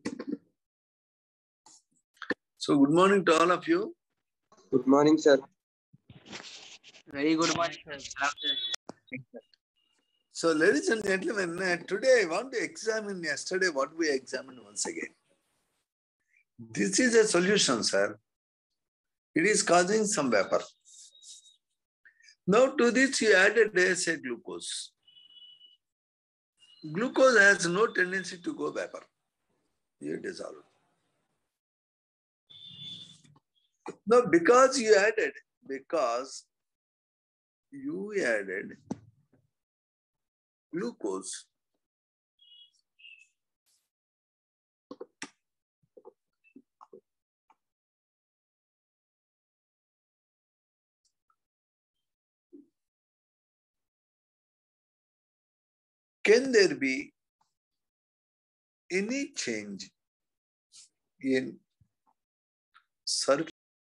So, good morning to all of you. Good morning, sir. Very good morning, sir. So, ladies and gentlemen, today I want to examine yesterday what we examined once again. This is a solution, sir. It is causing some vapor. Now, to this you added, say, glucose. Glucose has no tendency to go vapor. You dissolve. Now, because you added glucose, can there be any change in surface?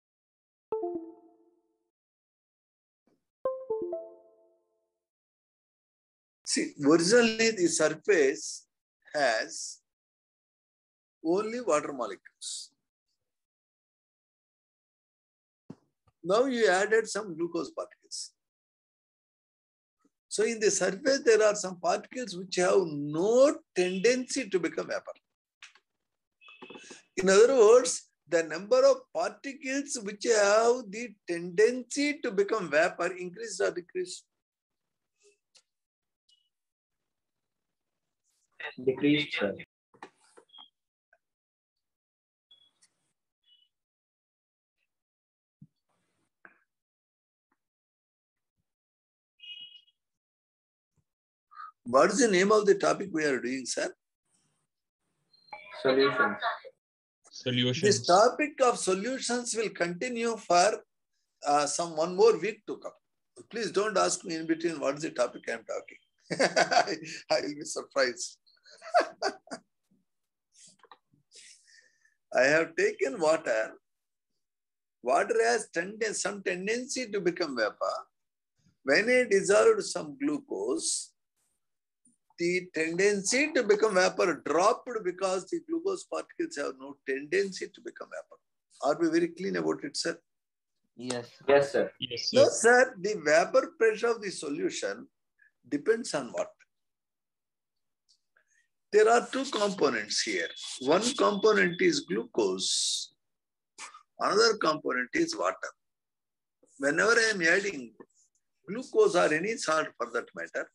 See, originally the surface has only water molecules. Now you added some glucose particles. So in the surface, there are some particles which have no tendency to become vapor. In other words, the number of particles which have the tendency to become vapor increased or decreased? Decreased, sir. What is the name of the topic we are doing, sir? Solutions. This topic of solutions will continue for one more week to come. Please don't ask me in between what is the topic I am talking. I will be surprised. I have taken water. Water has some tendency to become vapor. When I dissolved some glucose, the tendency to become vapor dropped because the glucose particles have no tendency to become vapor. Are we very clean about it, sir? Yes. Yes, sir. Yes, sir. No, sir. The vapor pressure of the solution depends on what? There are two components here. One component is glucose. Another component is water. Whenever I am adding glucose or any salt for that matter,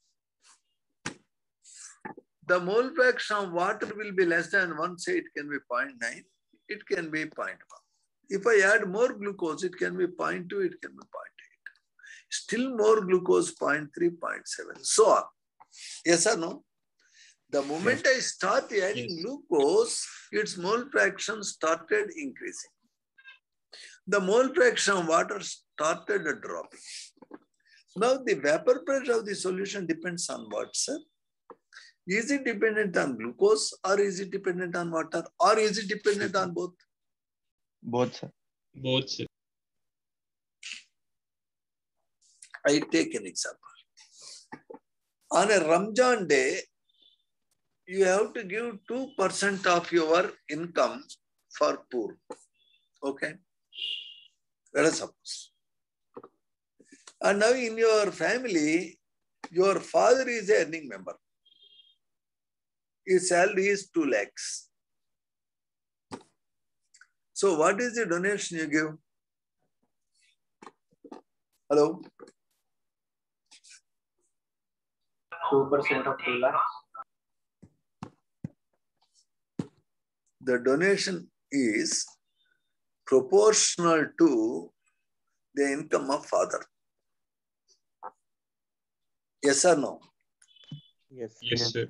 the mole fraction of water will be less than 1, say it can be 0.9, it can be 0.1. If I add more glucose, it can be 0.2, it can be 0.8. Still more glucose, 0.3, 0.7, so on. Yes or no? The moment I start adding glucose, its mole fraction started increasing. The mole fraction of water started dropping. Now the vapor pressure of the solution depends on what, sir? Is it dependent on glucose or is it dependent on water or is it dependent on both? Both, sir. Both, sir. I take an example. On a Ramjan day, you have to give 2% of your income for poor. Okay? Let us suppose. And now in your family, your father is an earning member. His salary is 2 lakhs. So what is the donation you give? Hello? 2% of 2 lakhs. The donation is proportional to the income of father. Yes or no? Yes. Yes, sir.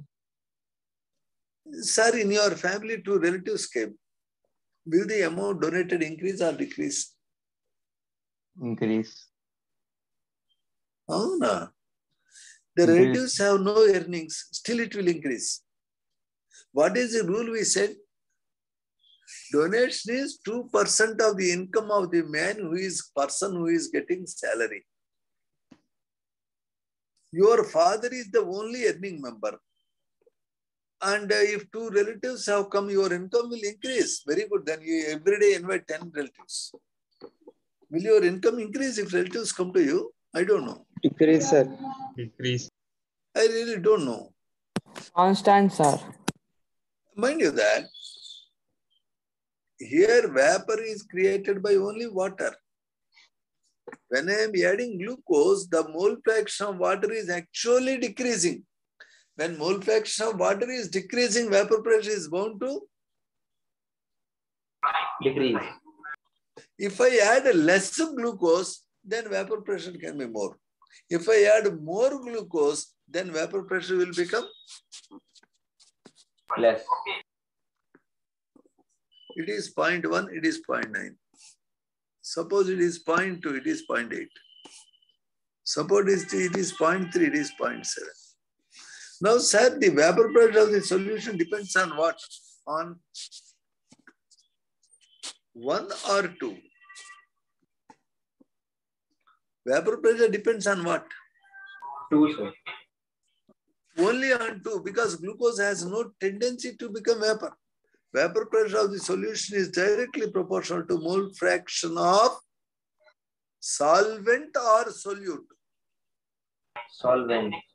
Sir, in your family, 2 relatives came. Will the amount donated increase or decrease? Increase. Oh, no. The relatives have no earnings, still it will increase. What is the rule we said? Donation is 2% of the income of the person who is getting salary. Your father is the only earning member. And if 2 relatives have come, your income will increase. Very good. Then you every day invite 10 relatives. Will your income increase if relatives come to you? I don't know. Decrease, sir. Decrease. I really don't know. Constant, sir. Mind you that here vapor is created by only water. When I am adding glucose, the mole fraction of water is actually decreasing. When mole fraction of water is decreasing, vapor pressure is bound to Decrease. If I add less glucose, then vapor pressure can be more. If I add more glucose, then vapor pressure will become Less. It is 0.1, it is 0.9. Suppose it is 0.2, it is 0.8. Suppose it is 0.3, it is 0.7. Now, sir, the vapor pressure of the solution depends on what? On 1 or 2? Vapor pressure depends on what? 2, sir. Only on 2, because glucose has no tendency to become vapor. Vapor pressure of the solution is directly proportional to mole fraction of solvent or solute. Solvent.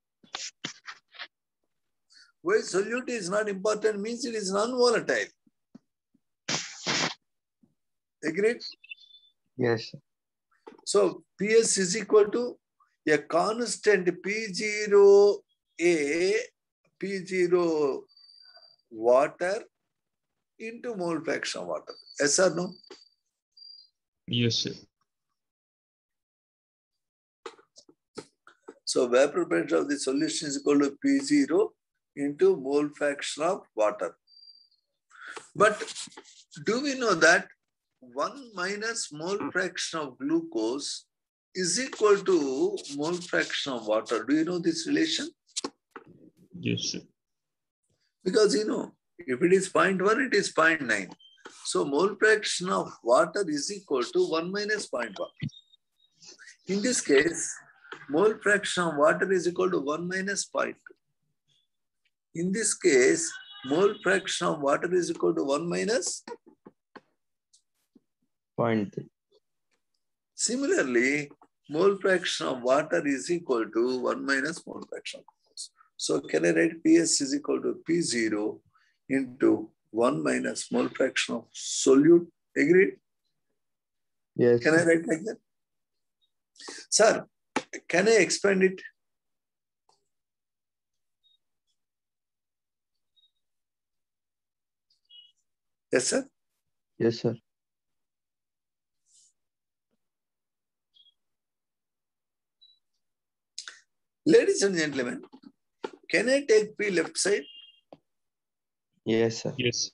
Why solute is not important means it is non-volatile. Agreed? Yes. So PS is equal to a constant P0A, P0 water into mole fraction of water. Yes or no? Yes, sir. So vapor pressure of the solution is equal to P0 into mole fraction of water. But do we know that 1 minus mole fraction of glucose is equal to mole fraction of water? Do you know this relation? Yes, sir. Because you know, if it is 0.1, it is 0.9. So mole fraction of water is equal to 1 minus 0.1. In this case, mole fraction of water is equal to 1 minus 0.2. In this case, mole fraction of water is equal to 1 minus. 0.3. Similarly, mole fraction of water is equal to 1 minus mole fraction of glucose. So can I write PS is equal to P0 into 1 minus mole fraction of solute? Agreed? Yes. Can I write like that? Sir, can I expand it? Yes, sir? Yes, sir. Ladies and gentlemen, can I take P left side? Yes, sir. Yes.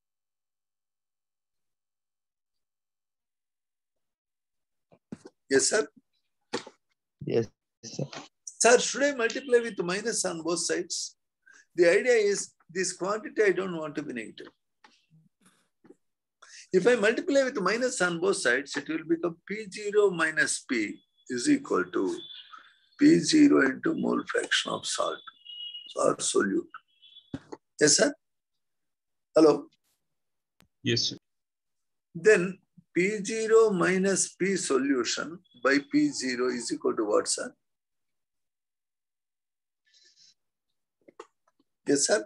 Yes, sir? Yes, sir. Sir, should I multiply with minus on both sides? The idea is this quantity I don't want to be negative. If I multiply with minus on both sides, it will become P0 minus P is equal to P0 into mole fraction of salt or solute. Yes, sir? Hello? Yes, sir. Then P0 minus P solution by P0 is equal to what, sir? Yes, sir?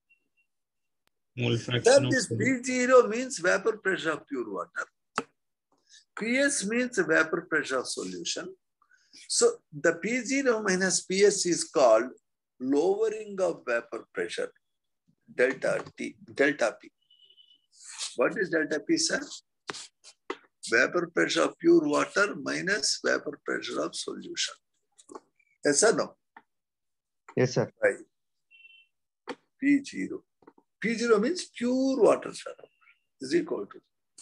Mole fraction Sir, of this solute. P0 means vapor pressure of pure water. PS means vapor pressure of solution. So the P0 minus PS is called lowering of vapor pressure, delta T, delta P. What is delta P, sir? Vapor pressure of pure water minus vapor pressure of solution. Yes or no? Yes, sir. Right. P0. P0 means pure water, sir, is equal to.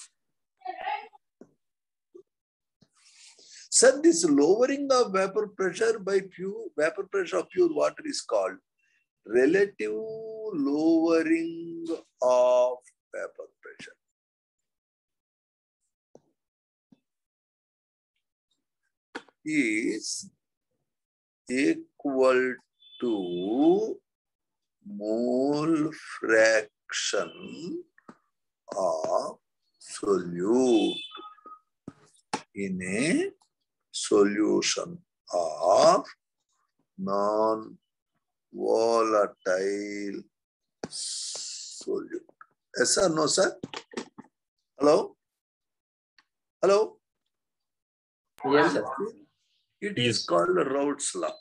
Sir, this lowering of vapor pressure by pure vapor pressure of pure water is called relative lowering of vapor pressure. Is equal to mole fraction of solute in a solution of non-volatile solute. Yes or no, sir? Hello? Hello? Yes, sir. It is Yes. called Raoult's law.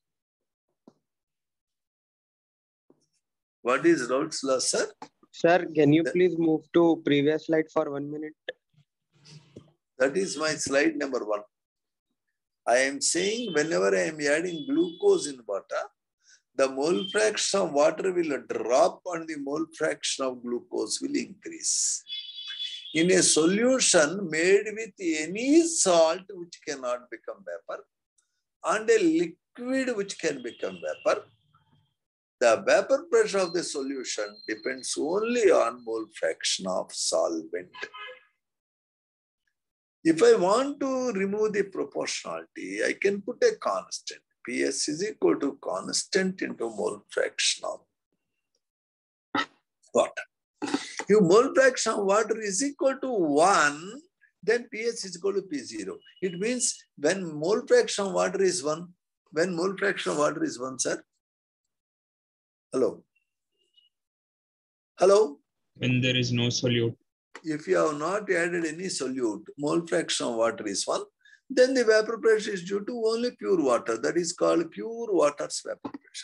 What is Raoult's law, sir? Sir, can you please move to previous slide for 1 minute? That is my slide number 1. I am saying whenever I am adding glucose in water, the mole fraction of water will drop and the mole fraction of glucose will increase. In a solution made with any salt which cannot become vapor and a liquid which can become vapor, the vapor pressure of the solution depends only on mole fraction of solvent. If I want to remove the proportionality, I can put a constant. PS is equal to constant into mole fraction of water. If mole fraction of water is equal to 1, then PS is equal to P0. It means when mole fraction of water is 1, when mole fraction of water is 1, sir? Hello? Hello? When there is no solute. If you have not added any solute, mole fraction of water is 1, then the vapor pressure is due to only pure water. That is called pure water's vapor pressure.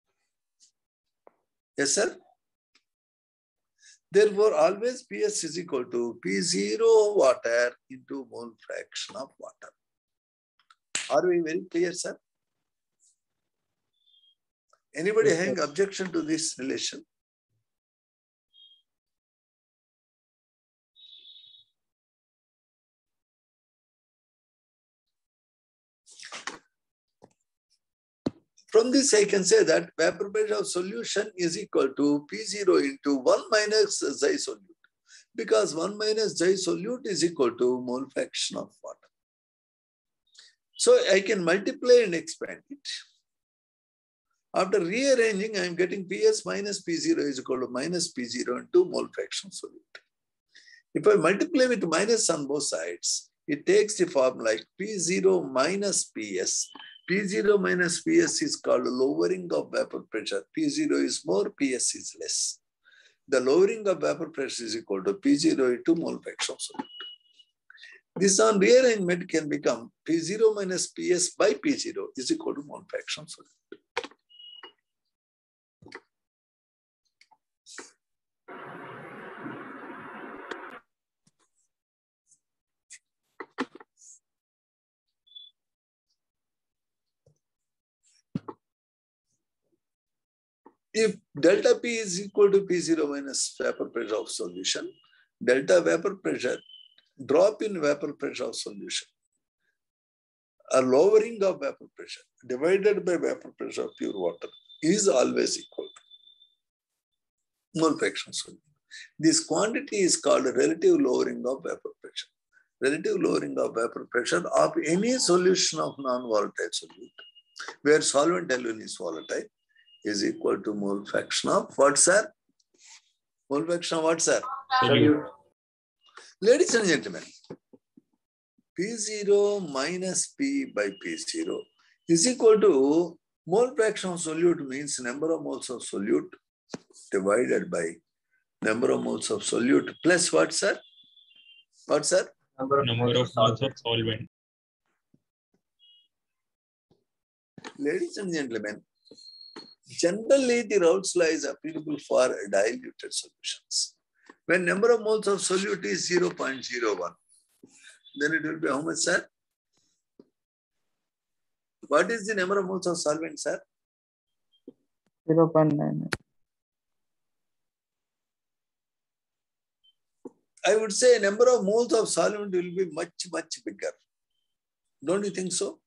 Yes, sir? Therefore, always PS is equal to P0 water into mole fraction of water. Are we very clear, sir? Anybody Yes, having sir. objection to this relation? From this, I can say that vapor pressure of solution is equal to P0 into 1 minus xy solute, because 1 minus xy solute is equal to mole fraction of water. So I can multiply and expand it. After rearranging, I am getting PS minus P0 is equal to minus P0 into mole fraction solute. If I multiply with minus on both sides, it takes the form like P0 minus PS. P0 minus PS is called lowering of vapor pressure. P0 is more, PS is less. The lowering of vapor pressure is equal to P0 into mole fraction solute. This on rearrangement can become P0 minus PS by P0 is equal to mole fraction solute. If delta P is equal to P0 minus vapor pressure of solution, delta vapor pressure, drop in vapor pressure of solution, a lowering of vapor pressure divided by vapor pressure of pure water is always equal to mole fraction solute. This quantity is called relative lowering of vapor pressure. Relative lowering of vapor pressure of any solution of non-volatile solute, where solvent alone is volatile, is equal to mole fraction of what, sir? Mole fraction of what, sir? Solute. Ladies and gentlemen, P0 minus P by P0 is equal to mole fraction of solute means number of moles of solute divided by number of moles of solute plus what, sir? What, sir? Number of moles of solvent. Ladies and gentlemen, generally the Raoult's law is applicable for diluted solutions. When number of moles of solute is 0.01, then it will be how much, sir? What is the number of moles of solvent, sir? 0.9. I would say number of moles of solvent will be much, much bigger. Don't you think so?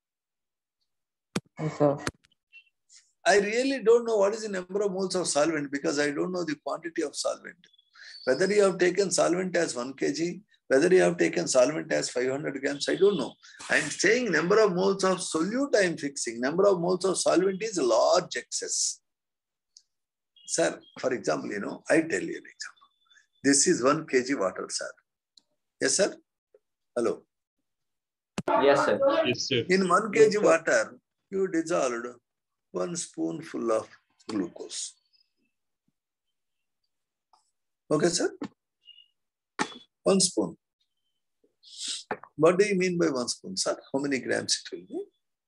Yes, sir. I really don't know what is the number of moles of solvent because I don't know the quantity of solvent. Whether you have taken solvent as 1 kg, whether you have taken solvent as 500 grams, I don't know. I'm saying number of moles of solute I am fixing. Number of moles of solvent is large excess. Sir, for example, I tell you an example. This is 1 kg water, sir. Yes, sir? Hello. Yes, sir. Yes, sir. In 1 kg water, you dissolved 1 spoonful of glucose. Okay, sir? 1 spoon. What do you mean by 1 spoon, sir? How many grams it will be?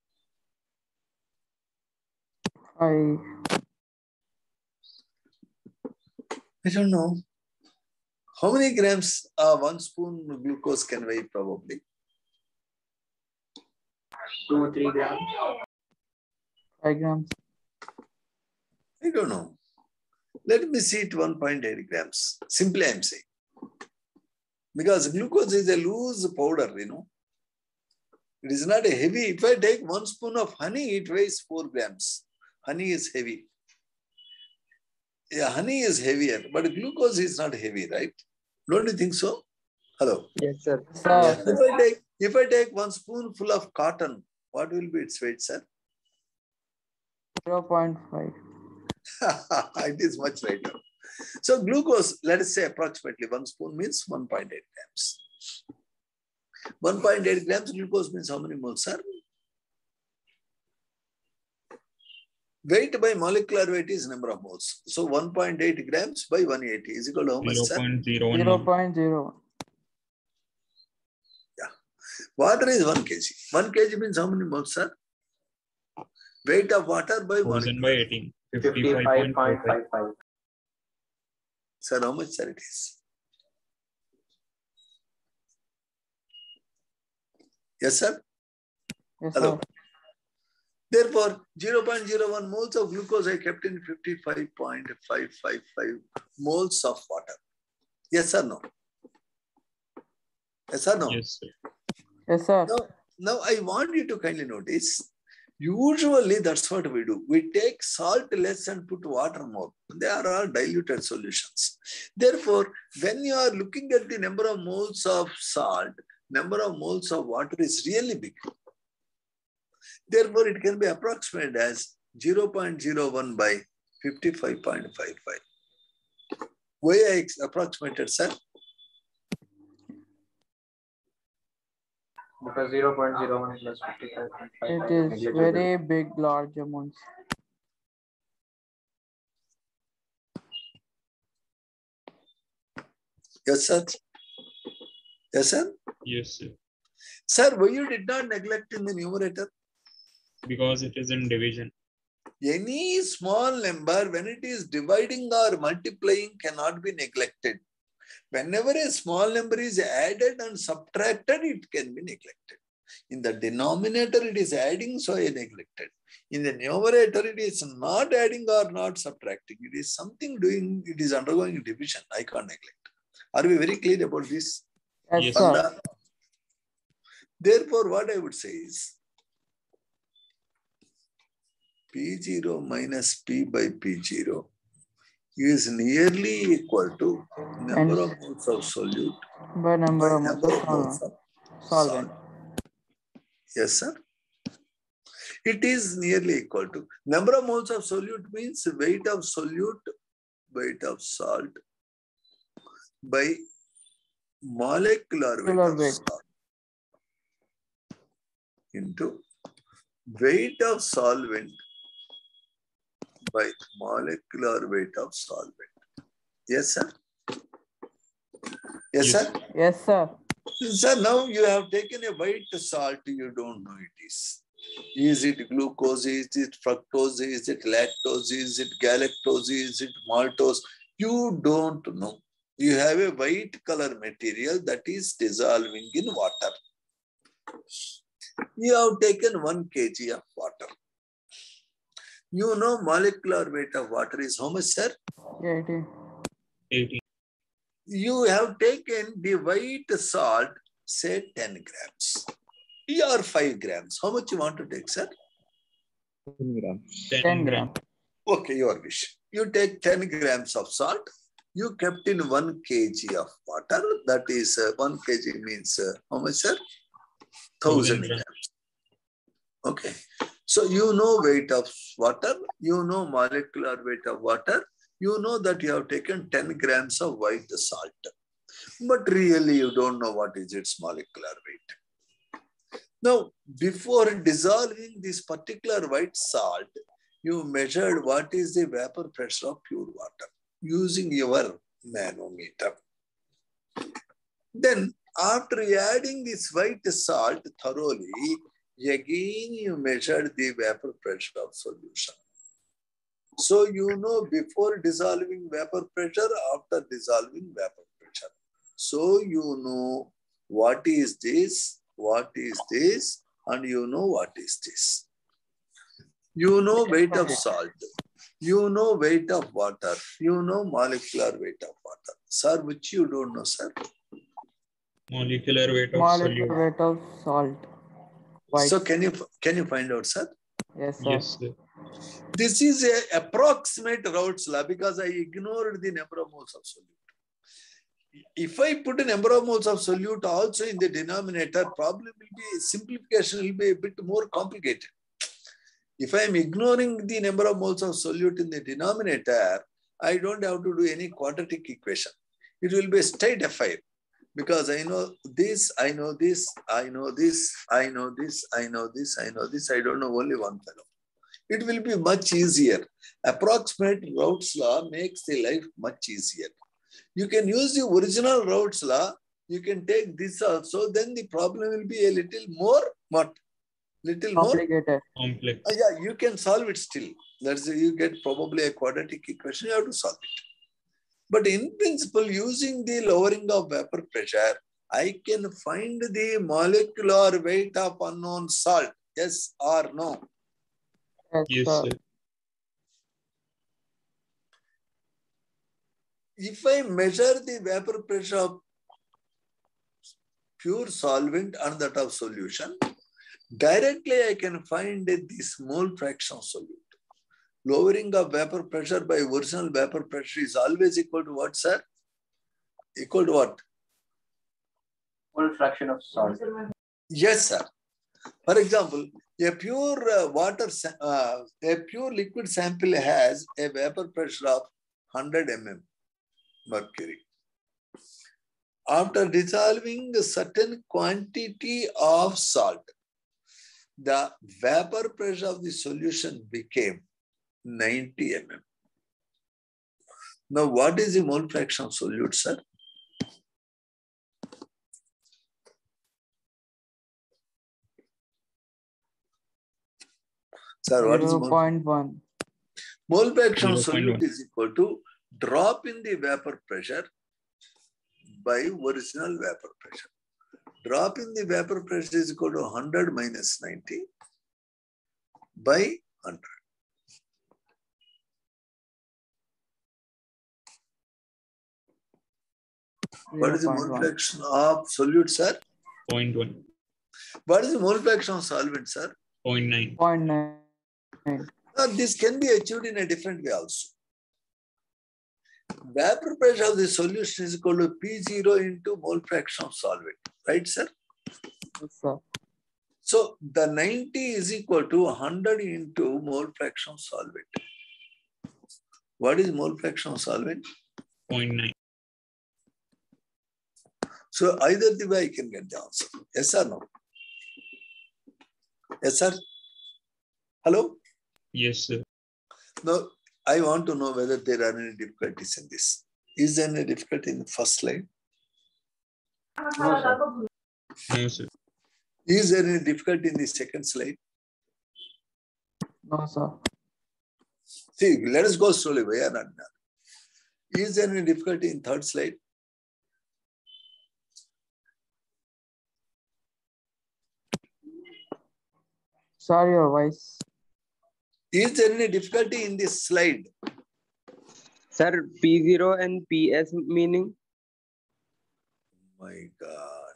I don't know. How many grams 1 spoon glucose can weigh probably? 2-3 grams. 5 grams. I don't know. Let me see it 1.8 grams. Simply I'm saying. Because glucose is a loose powder, It is not a heavy. If I take 1 spoon of honey, it weighs 4 grams. Honey is heavy. Yeah, honey is heavier, but glucose is not heavy, right? Don't you think so? Hello. Yes, sir. Yes, sir. If I take 1 spoonful of cotton, what will be its weight, sir? 0.5. It is much lighter. So glucose, let us say approximately 1 spoon means 1.8 grams. 1.8 grams glucose means how many moles, sir? Weight by molecular weight is number of moles. So 1.8 grams by 180 is equal to how much, sir? 0.01. 0.01. Yeah. Water is 1 kg. 1 kg means how many moles, sir? Weight of water by 1000 by 18. 55.55. 55.55. Sir, how much, sir, it is? Yes, sir? Yes, Hello. sir. Therefore, 0.01 moles of glucose I kept in 55.555 moles of water. Yes or no? Yes or no? Yes, sir. Yes, sir. Now I want you to kindly notice, usually that's what we do. We take salt less and put water more. They are all diluted solutions. Therefore, when you are looking at the number of moles of salt, number of moles of water is really big. Therefore, it can be approximated as 0.01 by 55.55. Why I approximated, sir? Because 0.01 plus 55.55. It is very big, large amounts. Yes, sir. Yes, sir. Yes, sir. Sir, why you did not neglect in the numerator? Because it is in division. Any small number, when it is dividing or multiplying, cannot be neglected. Whenever a small number is added and subtracted, it can be neglected. In the denominator, it is adding, so I neglected. In the numerator, it is not adding or not subtracting. It is something doing, it is undergoing division. I can't neglect. Are we very clear about this? Yes, Yes, sir. Therefore, what I would say is, P0 minus P by P0 is nearly equal to number of moles of solute By number by of number of moles moles of solvent. salt. Yes, sir. It is nearly equal to number of moles of solute means weight of solute, weight of salt by molecular weight Molecular of weight. salt into weight of solvent by molecular weight of solvent. Yes, sir? Yes, Yes. sir? Yes, sir. Sir, now you have taken a white salt, you don't know it is. Is it glucose? Is it fructose? Is it lactose? Is it galactose? Is it maltose? You don't know. You have a white color material that is dissolving in water. You have taken 1 kg of water. You know molecular weight of water is how much, sir? 80. 80. You have taken the white salt, say 10 grams. Or 5 grams. How much you want to take, sir? 10 grams. 10 grams. Okay, your wish. You take 10 grams of salt. You kept in 1 kg of water. That is 1 kg means how much, sir? 1000 grams. Okay. So you know weight of water. You know molecular weight of water. You know that you have taken 10 grams of white salt, but really you don't know what is its molecular weight. Now, before dissolving this particular white salt, you measured what is the vapor pressure of pure water using your manometer. Then, after adding this white salt thoroughly, again you measured the vapor pressure of solution. So you know before dissolving vapor pressure, after dissolving vapor pressure. So you know what is this, and you know what is this. You know weight of salt, you know weight of water, you know molecular weight of water. Sir, which you don't know, sir? Molecular weight of Molecular solute. weight of salt. White. So can you find out, sir? Yes, sir. Yes, sir. This is an approximate Raoult's law because I ignored the number of moles of solute. If I put a number of moles of solute also in the denominator, problem will be, simplification will be a bit more complicated. If I am ignoring the number of moles of solute in the denominator, I don't have to do any quadratic equation. It will be a straight affair because I know this, I know this, I know this, I know this, I know this, I know this. I don't know only one fellow. It will be much easier. Approximate Raoult's law makes the life much easier. You can use the original Raoult's law. You can take this also. Then the problem will be a little more what? Little Complicated. more Complex. yeah, you can solve it still. That's you get probably a quadratic equation. You have to solve it. But in principle, using the lowering of vapor pressure, I can find the molecular weight of unknown salt. Yes or no? Yes, Yes, sir. sir. If I measure the vapor pressure of pure solvent and that of solution, directly I can find this mole fraction solute. Lowering of vapor pressure by original vapor pressure is always equal to what, sir? Equal to what? Full fraction of salt. Yes, sir. For example, a pure a pure liquid sample has a vapor pressure of 100 mm mercury. After dissolving a certain quantity of salt, the vapor pressure of the solution became 90 mm. Now, what is the mole fraction of solute, sir? Sir, what is mole? 0.1. Mole fraction of 0.1. solute is equal to drop in the vapor pressure by original vapor pressure. Drop in the vapor pressure is equal to 100 minus 90 by 100. What is the mole 0.1. fraction of solute, sir? 0.1. What is the mole fraction of solvent, sir? 0.9. 0.9. Now, this can be achieved in a different way also. Vapor pressure of the solution is equal to P0 into mole fraction of solvent. Right, sir? Yes, sir. So, the 90 is equal to 100 into mole fraction of solvent. What is mole fraction of solvent? 0.9. So, either the way I can get the answer. Yes or no? Yes, sir? Hello? Yes, sir. Now, I want to know whether there are any difficulties in this. Is there any difficulty in the first slide? No, sir. No, sir. Is there any difficulty in the second slide? No, sir. See, let us go slowly. We are not done. Is there any difficulty in third slide? Sorry, your voice. Is there any difficulty in this slide? Sir, P0 and PS meaning? My God.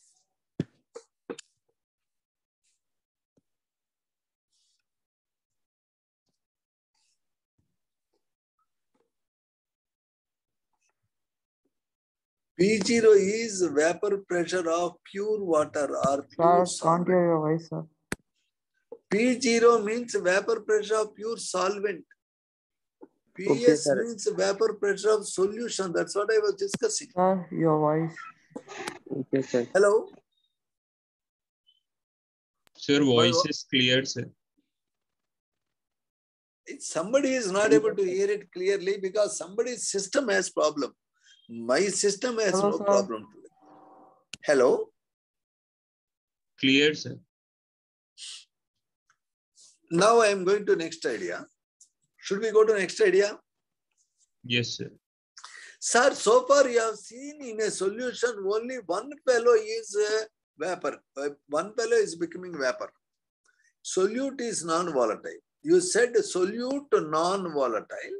P0 is vapor pressure of pure water or pure Sir, can't solvent. hear your voice, sir. P0 means vapor pressure of pure solvent. PS sir. means vapor pressure of solution. That's what I was discussing. Sir, your voice. Okay, sir. Hello? Sir, voice is clear, sir. Somebody is not able to hear it clearly because somebody's system has problem. My system has Hello, no sir. problem. Hello? Clear, sir. Now I am going to next idea. Should we go to next idea? Yes, sir. Sir, so far you have seen in a solution only one fellow is vapor. One fellow is becoming vapor. Solute is non-volatile. You said solute non-volatile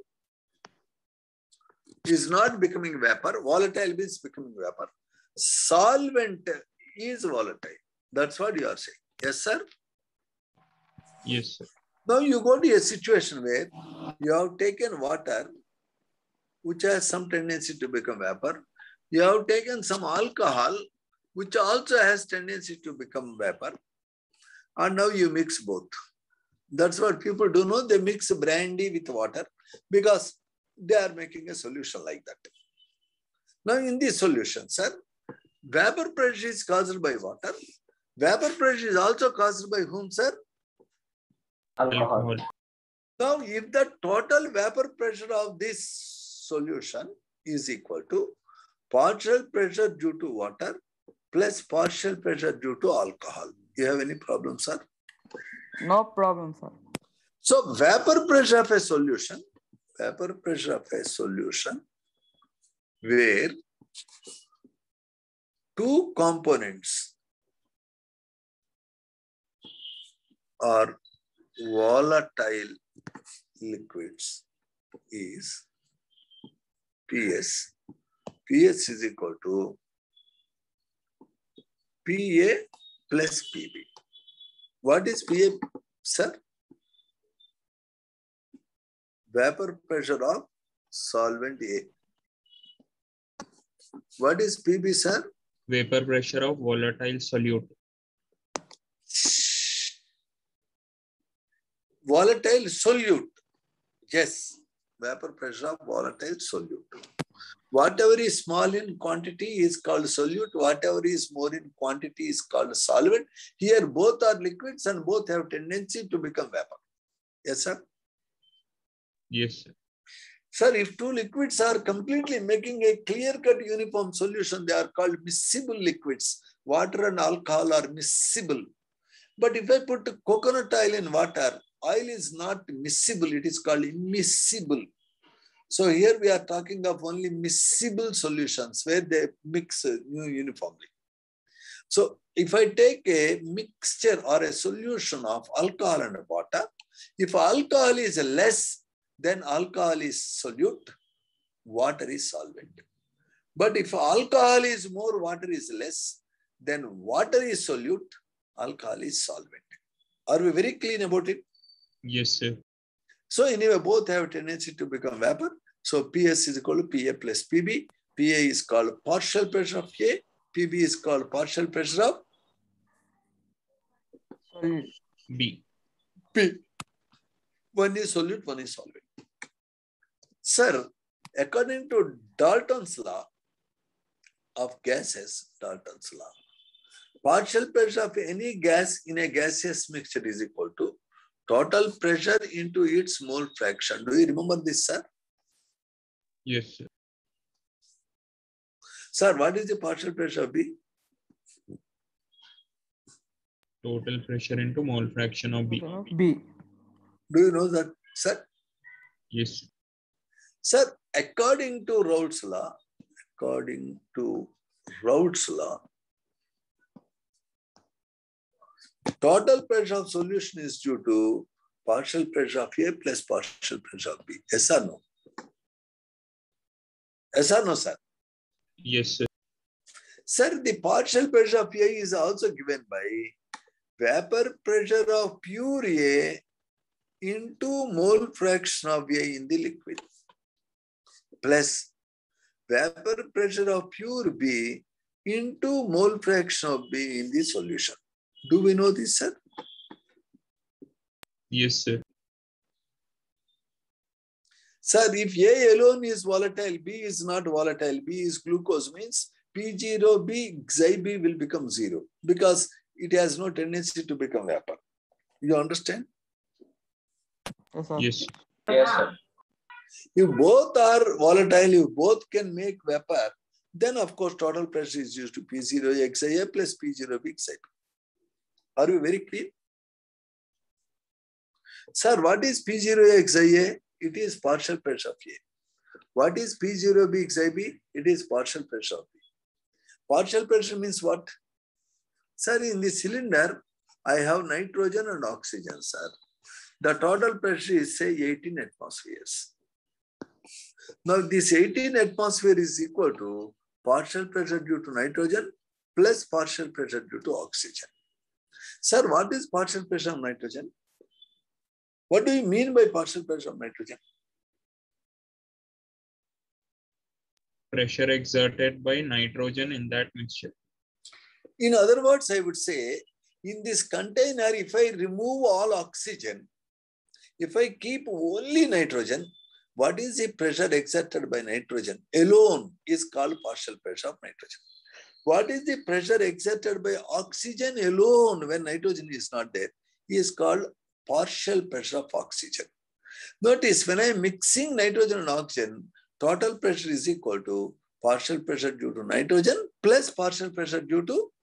is not becoming vapor. Volatile is becoming vapor. Solvent is volatile. That's what you are saying. Yes, sir? Yes, sir. Now you go to a situation where you have taken water, which has some tendency to become vapor. You have taken some alcohol, which also has tendency to become vapor. And now you mix both. That's what people do know. They mix brandy with water because they are making a solution like that. Now in this solution, sir, vapor pressure is caused by water. Vapor pressure is also caused by whom, sir? Alcohol. Now, if the total vapor pressure of this solution is equal to partial pressure due to water plus partial pressure due to alcohol, you have any problem, sir? No problem, sir. So, vapor pressure of a solution where two components are volatile liquids is PS. PS is equal to PA plus PB. What is PA, sir? Vapor pressure of solvent A. What is PB, sir? Vapor pressure of volatile solute. Volatile solute. Yes, vapor pressure of volatile solute. Whatever is small in quantity is called solute. Whatever is more in quantity is called solvent. Here both are liquids and both have tendency to become vapor. Yes, sir? Yes, sir. Sir, if two liquids are completely making a clear-cut uniform solution, they are called miscible liquids. Water and alcohol are miscible. But if I put coconut oil in water, oil is not miscible, it is called immiscible. So here we are talking of only miscible solutions where they mix uniformly. So if I take a mixture or a solution of alcohol and water, if alcohol is less, then alcohol is solute, water is solvent. But if alcohol is more, water is less, then water is solute, alcohol is solvent. Are we very clear about it? Yes, sir. So anyway, both have tendency to become vapor. So PS is equal to PA plus PB. PA is called partial pressure of A. PB is called partial pressure of B. P. One is solute, one is solvent. Sir, according to Dalton's law of gases, Dalton's law, partial pressure of any gas in a gaseous mixture is equal to total pressure into its mole fraction. Do you remember this, sir? Yes, sir. Sir, what is the partial pressure of B? Total pressure into mole fraction of B. B. Do you know that, sir? Yes, sir. Sir, according to Raoult's law, total pressure of solution is due to partial pressure of A plus partial pressure of B. Yes or no? Yes or no, sir? Yes, sir. Sir, the partial pressure of A is also given by vapor pressure of pure A into mole fraction of A in the liquid plus vapor pressure of pure B into mole fraction of B in the solution. Do we know this, sir? Yes, sir. Sir, if A alone is volatile, B is not volatile, B is glucose, means P0B, Xi B will become 0 because it has no tendency to become vapor. You understand? Yes, sir. Yes. Yes, sir. If both are volatile, if both can make vapor, then of course total pressure is used to P0 Xia plus P0B Xi. Are you very clear? Sir, what is P0 Xia? It is partial pressure of A. What is P0B Xib? It is partial pressure of B. Partial pressure means what? Sir, in the cylinder, I have nitrogen and oxygen, sir. The total pressure is, say, 18 atmospheres. Now, this 18 atmosphere is equal to partial pressure due to nitrogen plus partial pressure due to oxygen. Sir, what is partial pressure of nitrogen? What do you mean by partial pressure of nitrogen? Pressure exerted by nitrogen in that mixture. In other words, I would say, in this container, if I remove all oxygen, if I keep only nitrogen, what is the pressure exerted by nitrogen alone is called partial pressure of nitrogen. What is the pressure exerted by oxygen alone when nitrogen is not there is called partial pressure of oxygen. Notice when I am mixing nitrogen and oxygen, total pressure is equal to partial pressure due to nitrogen plus partial pressure due to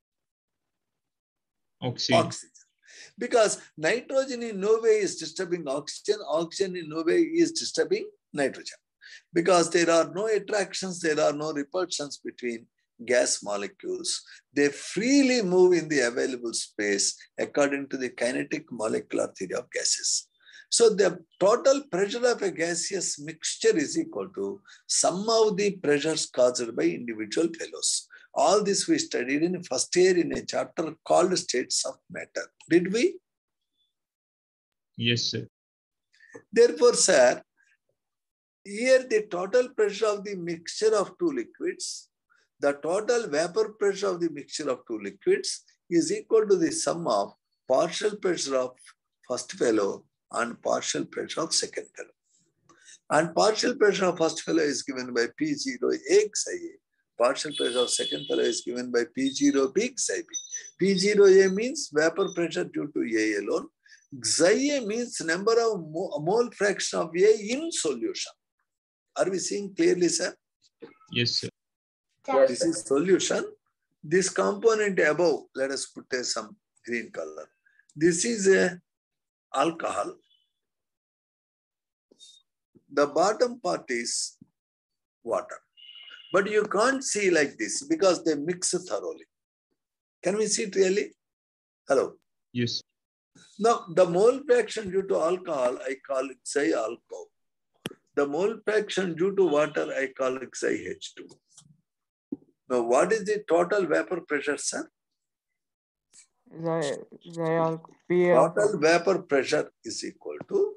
Oxygen. Because nitrogen in no way is disturbing oxygen, oxygen in no way is disturbing nitrogen. Because there are no attractions, there are no repulsions between gas molecules. They freely move in the available space according to the kinetic molecular theory of gases. So the total pressure of a gaseous mixture is equal to sum of the pressures caused by individual fellows. All this we studied in first year in a chapter called States of Matter. Did we? Yes, sir. Therefore, sir, here the total pressure of the mixture of two liquids, the total vapor pressure of the mixture of two liquids is equal to the sum of partial pressure of first fellow and partial pressure of second fellow. And partial pressure of first fellow is given by P0 Xia. Partial pressure of second fellow is given by P0 B Xi B. P0A means vapor pressure due to A alone. Xia means number of mole fraction of A in solution. Are we seeing clearly, sir? Yes, sir. Yes, This sir. is solution. This component above, let us put some green color. This is a alcohol. The bottom part is water. But you can't see like this because they mix thoroughly. Can we see it really? Hello. Yes. Now, the mole fraction due to alcohol, I call it Xi alcohol. The mole fraction due to water, I call it Xi H2. Now, what is the total vapor pressure, sir? Total vapor pressure is equal to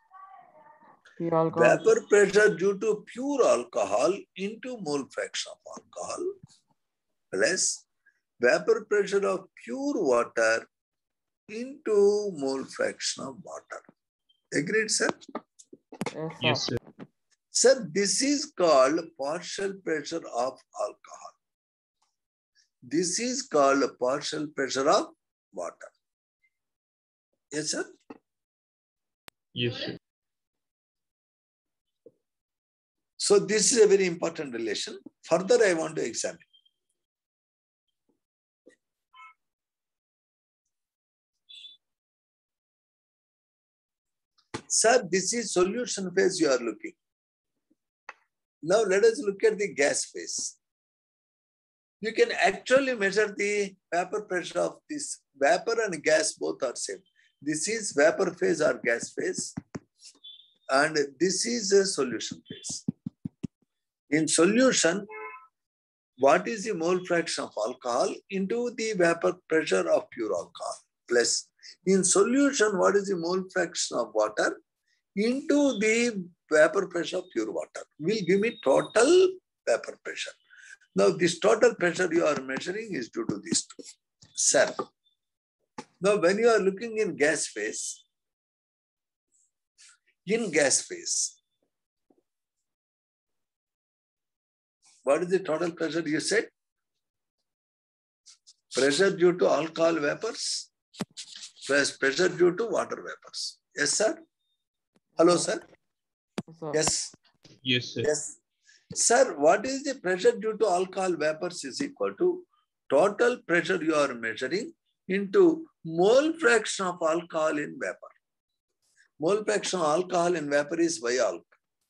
vapor pressure due to pure alcohol into mole fraction of alcohol plus vapor pressure of pure water into mole fraction of water. Agreed, sir? Yes, sir. Sir, this is called partial pressure of alcohol. This is called partial pressure of water. Yes, sir? Yes, sir. So this is a very important relation. Further, I want to examine. Sir, this is solution phase you are looking. Now let us look at the gas phase. You can actually measure the vapor pressure of this. Vapor and gas both are same. This is vapor phase or gas phase. And this is a solution phase. In solution, what is the mole fraction of alcohol into the vapor pressure of pure alcohol? Plus, in solution, what is the mole fraction of water into the vapor pressure of pure water? Will give me total vapor pressure. Now, this total pressure you are measuring is due to these two. Sir, now when you are looking in gas phase, What is the total pressure you said? Pressure due to alcohol vapors plus pressure due to water vapors. Yes, sir? Hello, sir? Yes. Yes, sir. Yes. Sir, what is the pressure due to alcohol vapors is equal to total pressure you are measuring into mole fraction of alcohol in vapor. Mole fraction of alcohol in vapor is Yalc.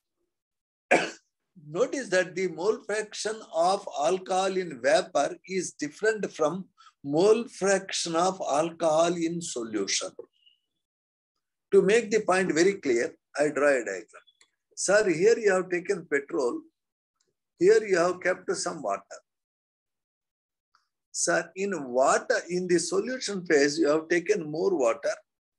Notice that the mole fraction of alcohol in vapor is different from mole fraction of alcohol in solution. To make the point very clear, I draw a diagram. Sir, here you have taken petrol. Here you have kept some water. Sir, in the solution phase, you have taken more water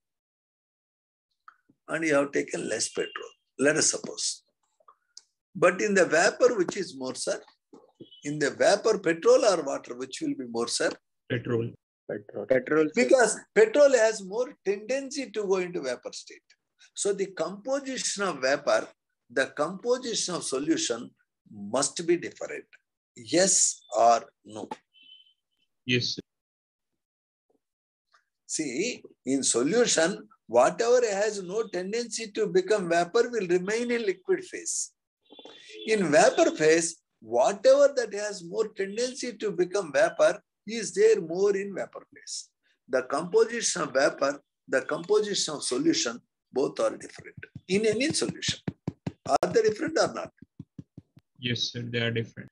and you have taken less petrol. Let us suppose. But in the vapor, which is more, sir? In the vapor, petrol or water, which will be more, sir? Petrol. Petrol. Because petrol has more tendency to go into vapor state. So the composition of vapor, the composition of solution must be different. Yes or no? Yes, sir. See, in solution, whatever has no tendency to become vapor will remain in liquid phase. In vapor phase, whatever that has more tendency to become vapor is there more in vapor phase. The composition of vapor, the composition of solution, both are different in any solution. Are they different or not? Yes, sir. They are different.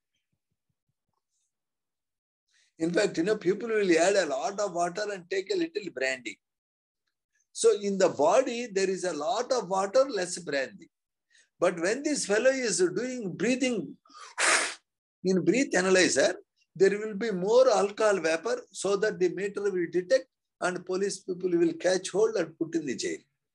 In fact, people will add a lot of water and take a little brandy. So in the body, there is a lot of water, less brandy. But when this fellow is doing breathing, in breath analyzer, there will be more alcohol vapor so that the meter will detect and police people will catch hold and put in the jail.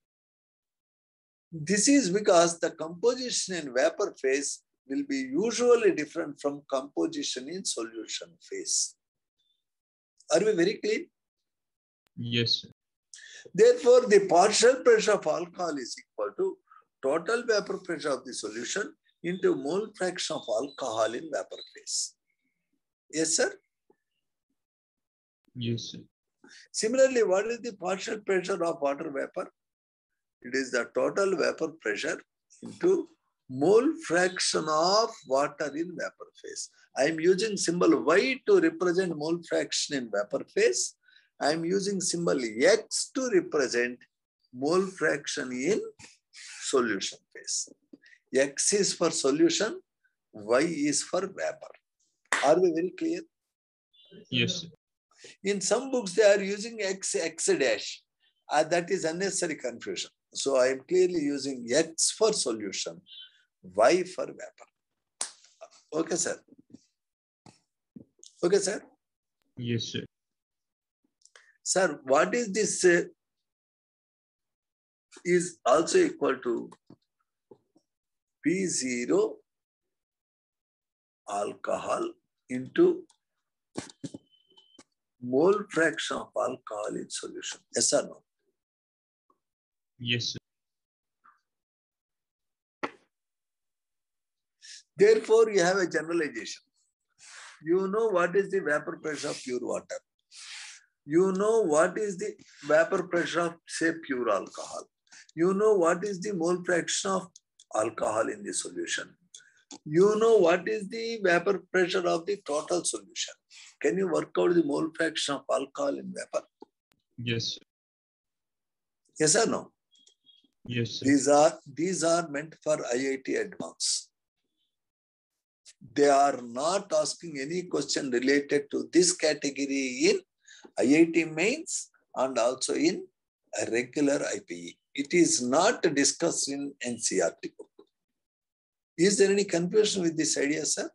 This is because the composition in vapor phase will be usually different from composition in solution phase. Are we very clear? Yes, sir. Therefore, the partial pressure of alcohol is equal to total vapor pressure of the solution into mole fraction of alcohol in vapor phase. Yes, sir? Yes, sir. Similarly, what is the partial pressure of water vapor? It is the total vapor pressure into mole fraction of water in vapor phase. I am using symbol Y to represent mole fraction in vapor phase. I am using symbol X to represent mole fraction in solution phase. X is for solution, Y is for vapor. Are we very clear? Yes, sir. In some books, they are using X dash. That is unnecessary confusion. So I am clearly using X for solution, Y for vapor. Okay, sir. Okay, sir. Yes, sir. Sir, what is this? Is also equal to P0 alcohol into mole fraction of alcohol in solution. Yes or no? Yes, sir. Therefore, you have a generalization. You know what is the vapor pressure of pure water. You know what is the vapor pressure of, say, pure alcohol. You know what is the mole fraction of alcohol in the solution. You know what is the vapor pressure of the total solution. Can you work out the mole fraction of alcohol in vapor? Yes, sir. Yes or no? Yes, sir. These are meant for IIT Advanced. They are not asking any question related to this category in IIT Mains and also in a regular IPE. It is not discussed in NCERT book. Is there any confusion with this idea, sir?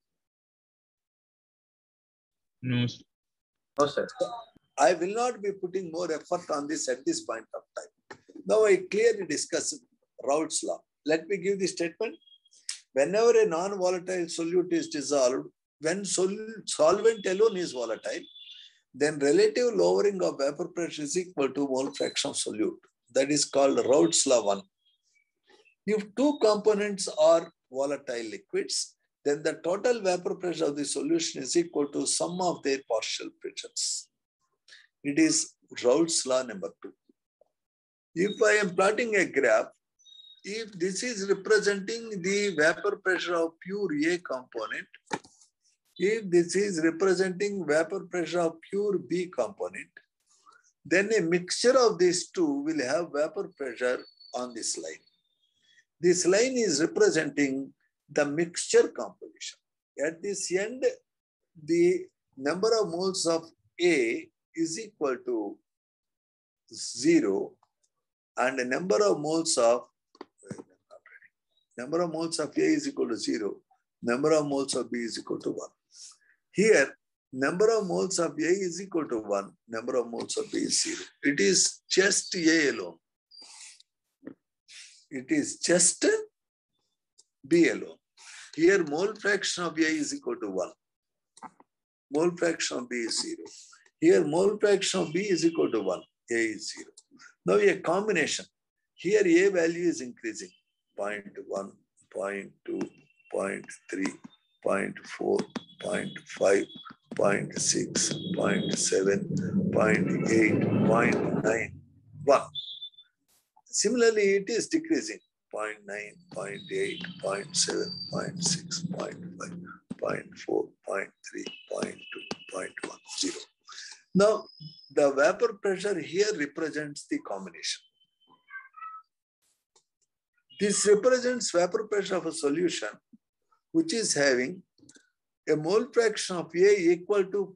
No, sir. No, sir. I will not be putting more effort on this at this point of time. Now I clearly discuss Raoult's law. Let me give the statement. Whenever a non-volatile solute is dissolved, when solvent alone is volatile, then relative lowering of vapor pressure is equal to mole fraction of solute. That is called Raoult's law 1. If two components are volatile liquids, then the total vapor pressure of the solution is equal to sum of their partial pressures. It is Raoult's law number 2. If I am plotting a graph, if this is representing the vapor pressure of pure A component, if this is representing vapor pressure of pure B component, then a mixture of these two will have vapor pressure on this line. This line is representing the mixture composition. At this end, the number of moles of A is equal to 0 and the number of moles of A is equal to 0, number of moles of B is equal to 1. Here, number of moles of A is equal to 1, number of moles of B is 0. It is just A alone. It is just B alone. Here, mole fraction of A is equal to 1. Mole fraction of B is 0. Here, mole fraction of B is equal to 1. A is 0. Now, a combination. Here, A value is increasing. 0.1, 0.2, 0.3, 0.4, 0.5, 0.6, 0.7, 0.8, 0.9, 1. Similarly, it is decreasing. 0.9, 0.8, 0.7, 0.6, 0.5, 0.4, 0.3, 0.2, 0.1, 0. Now, the vapor pressure here represents the combination. This represents vapor pressure of a solution which is having a mole fraction of A equal to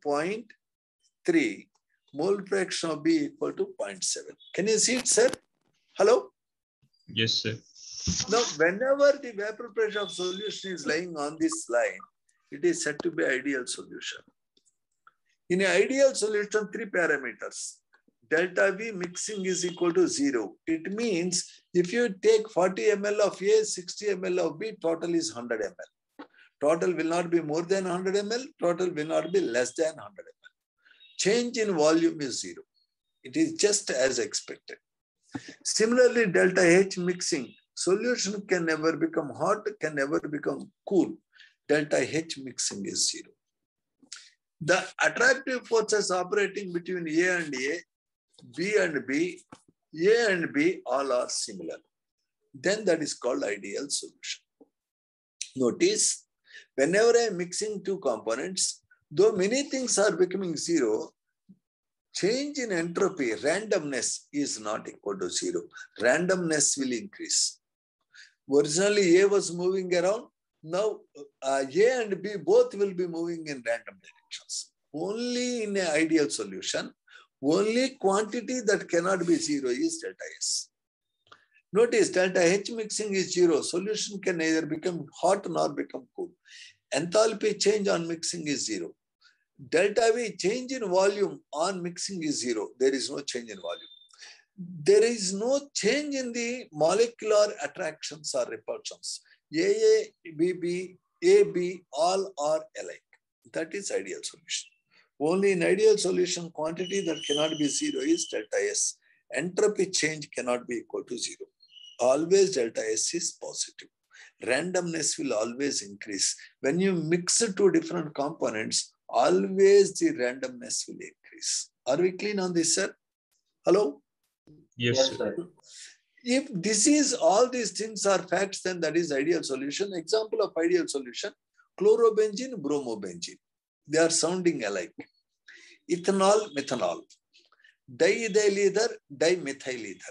0.3, mole fraction of B equal to 0.7. Can you see it, sir? Hello? Yes, sir. Now, whenever the vapor pressure of solution is lying on this line, it is said to be ideal solution. In an ideal solution, 3 parameters. Delta V mixing is equal to 0. It means if you take 40 ml of A, 60 ml of B, total is 100 ml. Total will not be more than 100 ml. Total will not be less than 100 ml. Change in volume is 0. It is just as expected. Similarly, delta H mixing, solution can never become hot, can never become cool. Delta H mixing is 0. The attractive forces operating between A and A, B and B, A and B all are similar. Then that is called ideal solution. Notice, whenever I am mixing two components, though many things are becoming 0, change in entropy, randomness is not equal to 0. Randomness will increase. Originally, A was moving around. Now, A and B both will be moving in random directions. Only in an ideal solution, only quantity that cannot be 0 is delta S. Notice, delta H mixing is 0. Solution can neither become hot nor become cool. Enthalpy change on mixing is 0. Delta V, change in volume on mixing is 0. There is no change in volume. There is no change in the molecular attractions or repulsions. AA, BB, AB, all are alike. That is ideal solution. Only in ideal solution, quantity that cannot be 0 is delta S. Entropy change cannot be equal to 0. Always delta S is positive. Randomness will always increase. When you mix two different components, always the randomness will increase. Are we clean on this, sir? Hello? Yes, sir. If this is all these things are facts, then that is ideal solution. Example of ideal solution, chlorobenzene, bromobenzene. They are sounding alike. Ethanol, methanol. Diethyl ether, dimethyl ether.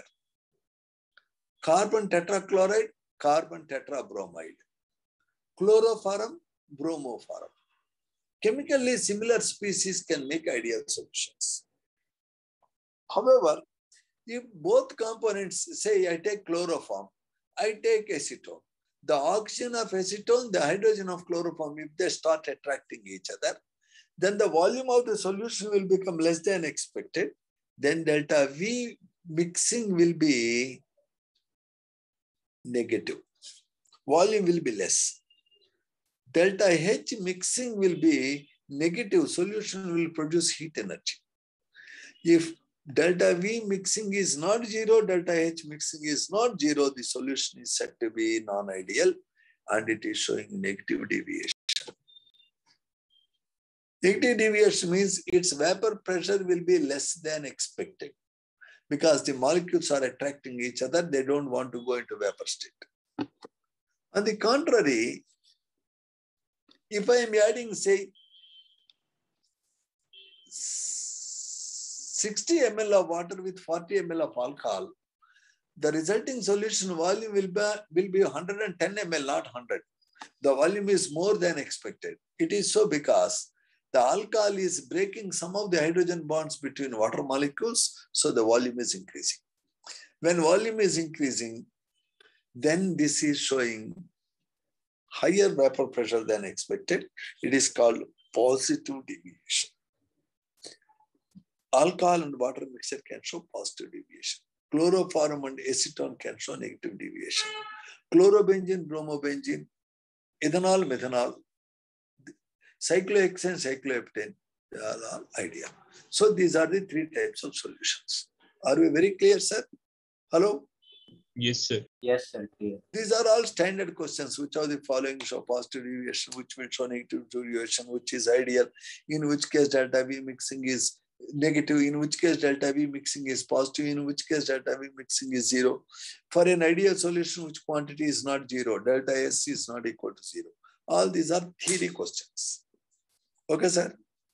Carbon tetrachloride, carbon tetrabromide. Chloroform, bromoform. Chemically similar species can make ideal solutions. However, if both components, say I take chloroform, I take acetone, the oxygen of acetone, the hydrogen of chloroform, if they start attracting each other, then the volume of the solution will become less than expected. Then delta V mixing will be negative. Volume will be less. Delta H mixing will be negative. Solution will produce heat energy. If delta V mixing is not 0, delta H mixing is not 0, the solution is said to be non-ideal. and it is showing negative deviation. Negative deviation means its vapor pressure will be less than expected because the molecules are attracting each other. They don't want to go into vapor state. On the contrary, if I am adding, say, 60 ml of water with 40 ml of alcohol, the resulting solution volume will be 110 ml, not 100. The volume is more than expected. It is so because the alcohol is breaking some of the hydrogen bonds between water molecules, so the volume is increasing. When volume is increasing, then this is showing higher vapor pressure than expected. It is called positive deviation. Alcohol and water mixture can show positive deviation. Chloroform and acetone can show negative deviation. Chlorobenzene, bromobenzene, ethanol, methanol, cyclohexane, cycloheptane, they are all ideal. So these are the three types of solutions. Are we very clear, sir? Hello? Yes, sir. Yes, sir. Clear. These are all standard questions. Which of the following show positive deviation, which will show negative deviation, which is ideal, in which case delta V mixing is negative, in which case delta V mixing is positive, in which case delta V mixing is 0. For an ideal solution, which quantity is not 0, delta S is not equal to 0. All these are theory questions. Okay, sir?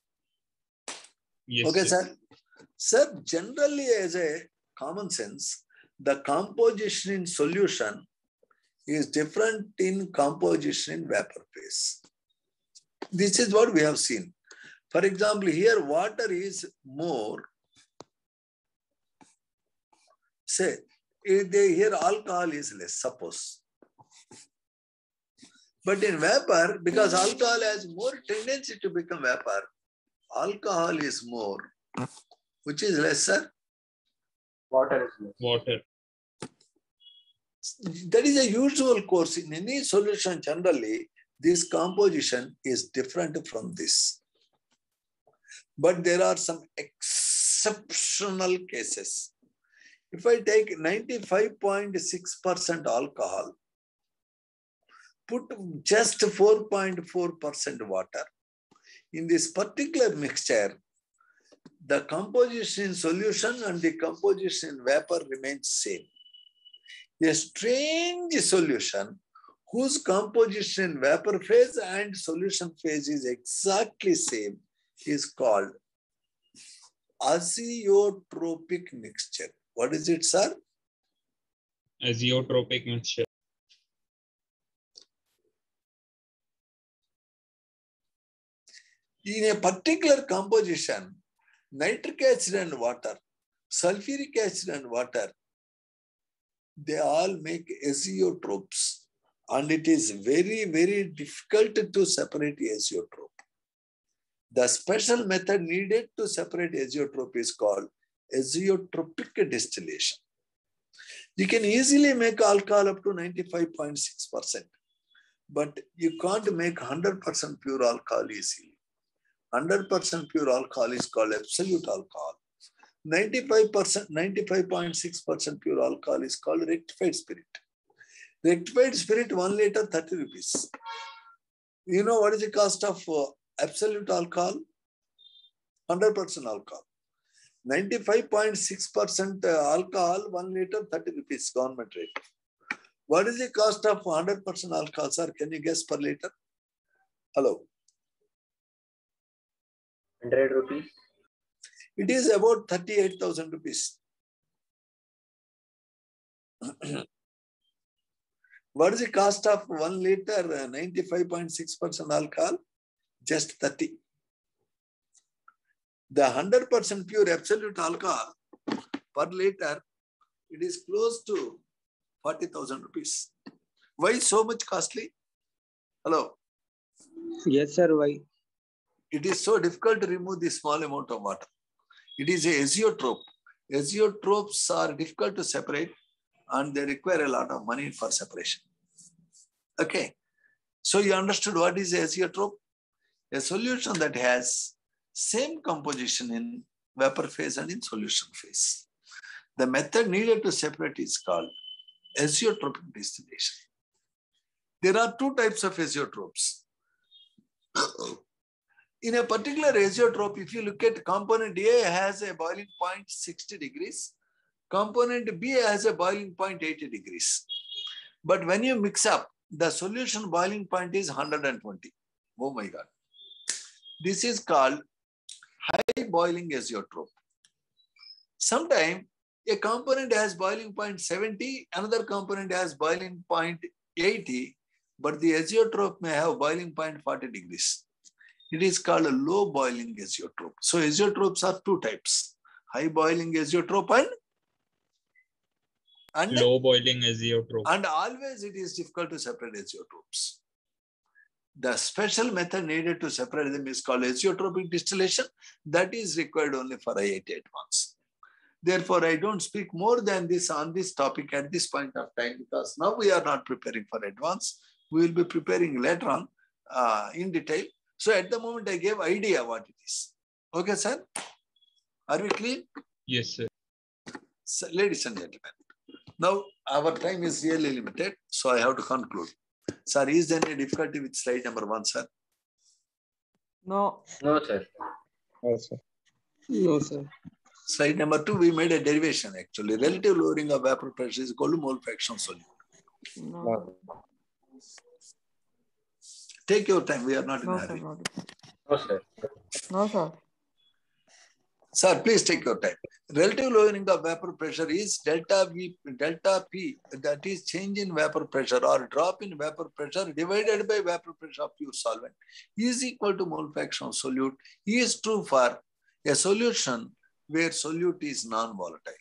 Yes, Okay, sir. sir? Sir, generally as a common sense, the composition in solution is different in composition in vapor phase. This is what we have seen. For example, here water is more. Say, here alcohol is less, suppose. But in vapor, because alcohol has more tendency to become vapor, alcohol is more. Which is lesser? Water is less. Water. That is a usual course. In any solution, generally, this composition is different from this. But there are some exceptional cases. If I take 95.6% alcohol, put just 4.4% water, in this particular mixture, the composition in solution and the composition in vapor remains same. A strange solution whose composition in vapor phase and solution phase is exactly same is called azeotropic mixture. What is it, sir? Azeotropic mixture. In a particular composition, nitric acid and water, sulfuric acid and water, they all make azeotropes. And it is very, very difficult to separate azeotrope. The special method needed to separate azeotrope is called azeotropic distillation. You can easily make alcohol up to 95.6%, but you can't make 100% pure alcohol easily. 100% pure alcohol is called absolute alcohol. 95.6% pure alcohol is called rectified spirit. Rectified spirit, 1 liter, 30 rupees. You know what is the cost of absolute alcohol? 100% alcohol. 95.6% alcohol, 1 liter, 30 rupees, government rate. What is the cost of 100% alcohol, sir? Can you guess per liter? Hello? 100 rupees. It is about 38,000 rupees. What is the cost of 1 liter 95.6% alcohol? Just 30. The 100% pure absolute alcohol per liter, it is close to 40,000 rupees. Why so much costly? Hello? Yes, sir. Why? It is so difficult to remove this small amount of water. It is a azeotrope. Azeotropes are difficult to separate and they require a lot of money for separation. Okay. So you understood what is azeotrope? A solution that has same composition in vapor phase and in solution phase. The method needed to separate is called azeotropic distillation. There are two types of azeotropes. In a particular azeotrope, if you look at component A has a boiling point 60 degrees, component B has a boiling point 80 degrees. But when you mix up, the solution boiling point is 120. Oh my God. This is called high boiling azeotrope. Sometimes a component has boiling point 70, another component has boiling point 80, but the azeotrope may have boiling point 40 degrees. It is called a low boiling azeotrope. So azeotropes are two types: high boiling azeotrope and low boiling azeotrope. And always it is difficult to separate azeotropes. The special method needed to separate them is called azeotropic distillation. That is required only for IIT Advanced. Therefore, I don't speak more than this on this topic at this point of time, because now we are not preparing for advanced. We will be preparing later on in detail. So at the moment, I gave idea what it is. Okay, sir? Are we clear? Yes, sir. So, ladies and gentlemen, now our time is really limited, so I have to conclude. Sir, is there any difficulty with slide number 1, sir? No. No, sir. No, sir. No, sir. Slide number 2, we made a derivation actually. Relative lowering of vapor pressure is equal to mole fraction solute. No. Take your time, we are not in a No, sir. hurry. Not. No, sir. No, sir. Sir, please take your time. Relative lowering of vapor pressure is delta P, that is change in vapor pressure or drop in vapor pressure divided by vapor pressure of pure solvent is equal to mole fraction of solute. Is true for a solution where solute is non-volatile.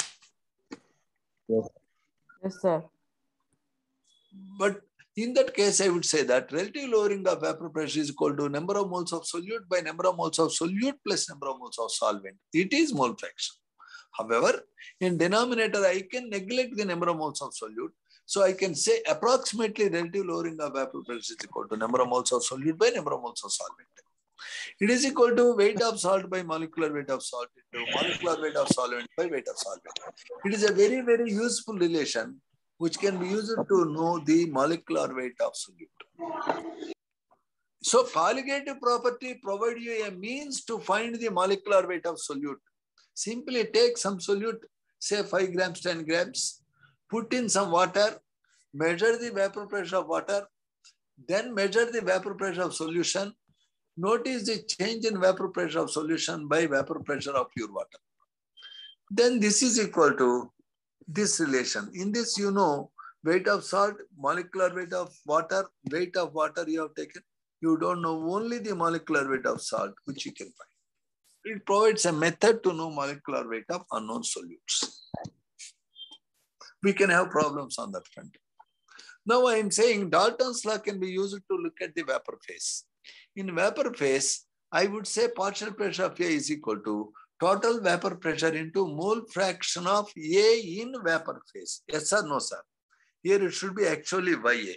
Yes, sir. But in that case, I would say that relative lowering of vapor pressure is equal to number of moles of solute by number of moles of solute plus number of moles of solvent. It is mole fraction. However, in denominator, I can neglect the number of moles of solute. So I can say approximately relative lowering of vapor pressure is equal to number of moles of solute by number of moles of solvent. It is equal to weight of salt by molecular weight of salt into molecular weight of solvent by weight of solvent. It is a very, very useful relation which can be used to know the molecular weight of solute. So colligative property provides you a means to find the molecular weight of solute. Simply take some solute, say 5 grams, 10 grams, put in some water, measure the vapor pressure of water, then measure the vapor pressure of solution. Notice the change in vapor pressure of solution by vapor pressure of pure water. Then this is equal to this relation. In this, you know, weight of salt, molecular weight of water you have taken. You don't know only the molecular weight of salt, which you can find. It provides a method to know molecular weight of unknown solutes. We can have problems on that front. Now I am saying Dalton's law can be used to look at the vapor phase. In vapor phase, I would say partial pressure of A is equal to total vapor pressure into mole fraction of A in vapor phase. Yes or no, sir? Here it should be actually YA.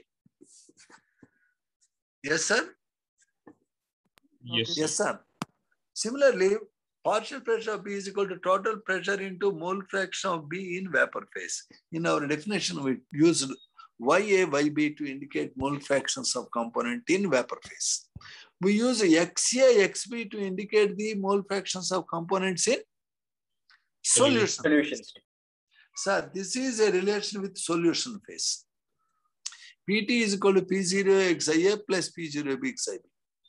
Yes, sir? Yes, Yes, sir. Similarly, partial pressure of B is equal to total pressure into mole fraction of B in vapor phase. In our definition, we used YA, YB to indicate mole fractions of component in vapor phase. We use XA, XB to indicate the mole fractions of components in solution. Solutions. Sir, this is a relation with solution phase. PT is equal to P0 XIA plus P0 XIB.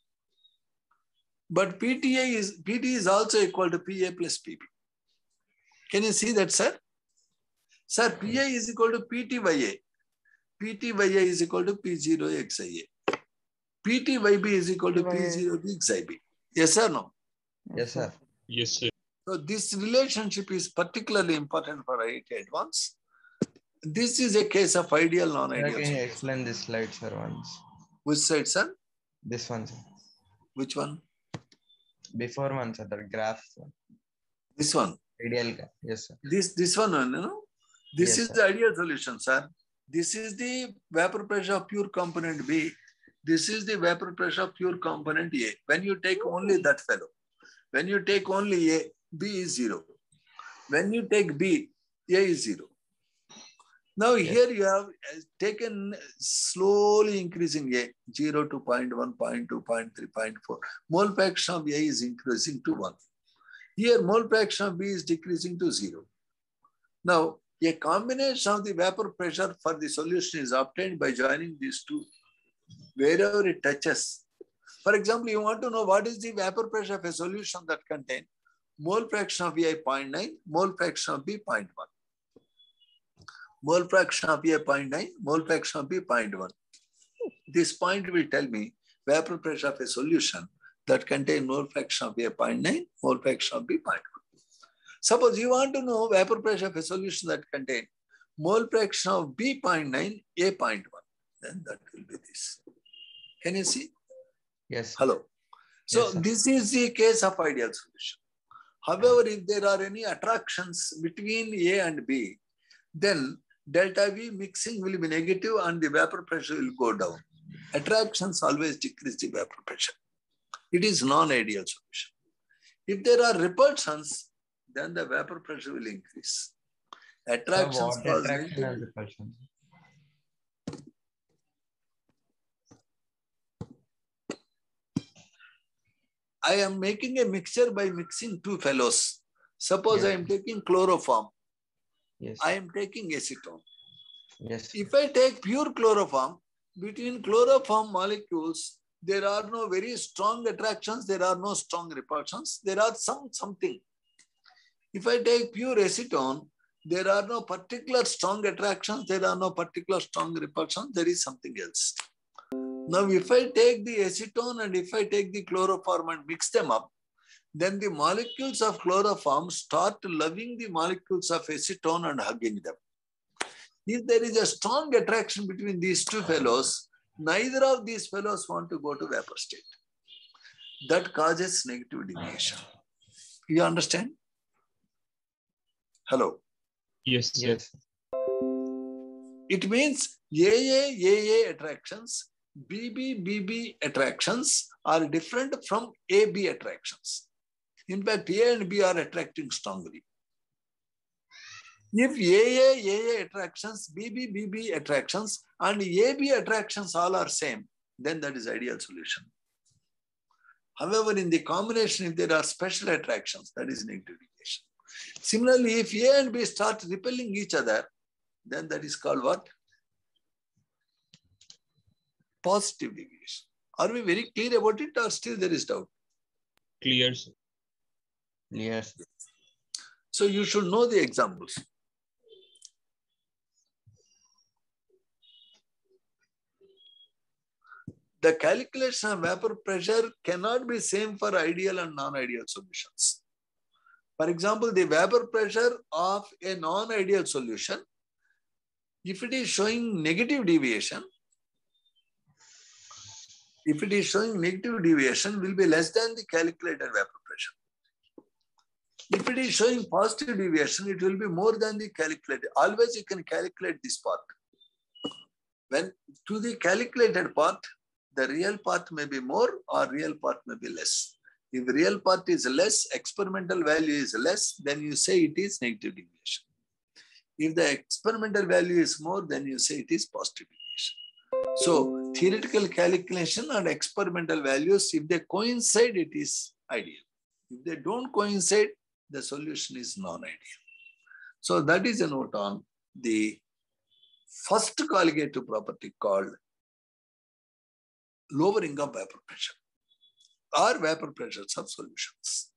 But PT is also equal to PA plus PB. Can you see that, sir? Sir, PA is equal to PTYA. PTYA is equal to P0 XIA. PTYB is equal to P0 XIB. Yes or no? Yes, sir. yes, sir. So this relationship is particularly important for IIT Advanced. This is a case of ideal, non-ideal. Can you explain this slide, sir, once? Which side, sir? This one, sir. Which one? Before one, sir, the graph. Sir. This one. Ideal. Yes, sir. This one, you know? This Yes, is sir. the ideal solution, sir. This is the vapor pressure of pure component B. This is the vapor pressure of pure component A. When you take only that fellow, when you take only A, B is 0. When you take B, A is 0. Now here you have taken slowly increasing A, 0 to 0.1, 0.2, 0.3, 0.4. Mole fraction of A is increasing to 1. Here mole fraction of B is decreasing to 0. Now a combination of the vapor pressure for the solution is obtained by joining these two wherever it touches. For example, you want to know what is the vapor pressure of a solution that contains mole fraction of A 0.9, mole fraction of B 0.1. Mole fraction of A 0.9, mole fraction of B 0.1. This point will tell me vapor pressure of a solution that contains mole fraction of A 0.9, mole fraction of B 0.1. Suppose you want to know vapor pressure of a solution that contains mole fraction of B 0.9, A 0.1. Then that will be this. Can you see? Yes. Hello. So Yes, sir. this is the case of ideal solution. However, if there are any attractions between A and B, then delta V mixing will be negative and the vapor pressure will go down. Attractions always decrease the vapor pressure. It is non-ideal solution. If there are repulsions, then the vapor pressure will increase. Attractions What cause attraction negative. and repulsion? I am making a mixture by mixing two fellows. Suppose Yes. I am taking chloroform. Yes. I am taking acetone. Yes. If I take pure chloroform, between chloroform molecules, there are no very strong attractions, there are no strong repulsions, there are something. If I take pure acetone, there are no particular strong attractions, there are no particular strong repulsions, there is something else. Now, if I take the acetone and if I take the chloroform and mix them up, then the molecules of chloroform start loving the molecules of acetone and hugging them. If there is a strong attraction between these two fellows, neither of these fellows want to go to vapor state. That causes negative deviation. You understand? Hello. Yes, sir. Yes. It means AA attractions, BB attractions are different from AB attractions. In fact, A and B are attracting strongly. If AA attractions, BB attractions, and AB attractions all are same, then that is ideal solution. However, in the combination, if there are special attractions, that is negative deviation. Similarly, if A and B start repelling each other, then that is called what? Positive deviation. Are we very clear about it or still there is doubt? Clear, sir. Yes. So you should know the examples. The calculation of vapor pressure cannot be same for ideal and non-ideal solutions. For example, the vapor pressure of a non-ideal solution, if it is showing negative deviation, will be less than the calculated vapor pressure. If it is showing positive deviation, it will be more than the calculated. Always you can calculate this part. When to the calculated part, the real part may be more or real part may be less. If real part is less, experimental value is less, then you say it is negative deviation. If the experimental value is more, then you say it is positive deviation. So theoretical calculation and experimental values, if they coincide, it is ideal. If they don't coincide, the solution is non-ideal. So that is a note on the first colligative property called lowering of vapor pressure or vapor pressures of solutions.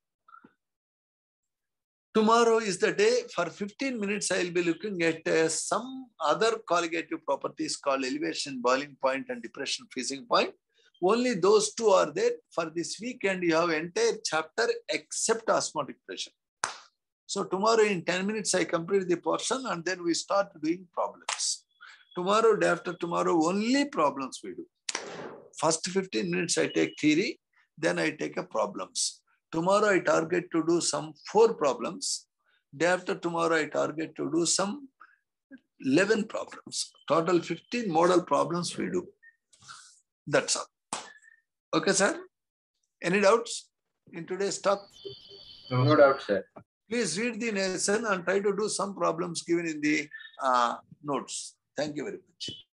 Tomorrow is the day. For 15 minutes, I will be looking at some other colligative properties called elevation, boiling point, and depression, freezing point. Only those two are there. For this weekend, you have entire chapter except osmotic pressure. So tomorrow in 10 minutes, I complete the portion and then we start doing problems. Tomorrow, day after tomorrow, only problems we do. First 15 minutes, I take theory, then I take a problems. Tomorrow, I target to do some 4 problems. Day after tomorrow, I target to do some 11 problems. Total 15 model problems we do. That's all. Okay, sir? Any doubts in today's talk? No doubt, sir. Please read the lesson and try to do some problems given in the notes. Thank you very much.